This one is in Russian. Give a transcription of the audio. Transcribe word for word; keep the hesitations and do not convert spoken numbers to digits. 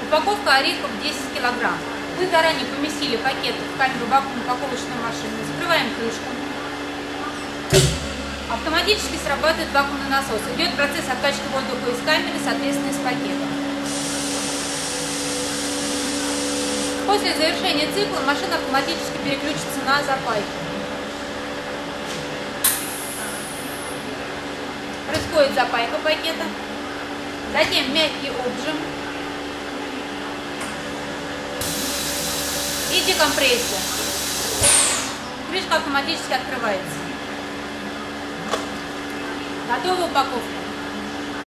Упаковка орехов десять килограмм. Вы заранее поместили пакет в камеру вакуумной упаковочной машины. Закрываем крышку. Автоматически срабатывает вакуумный насос. Идет процесс откачки воздуха из камеры, соответственно, из пакета. После завершения цикла машина автоматически переключится на запайку. Происходит запайка пакета, затем мягкий обжим и декомпрессия. Крышка автоматически открывается. Готова упаковка.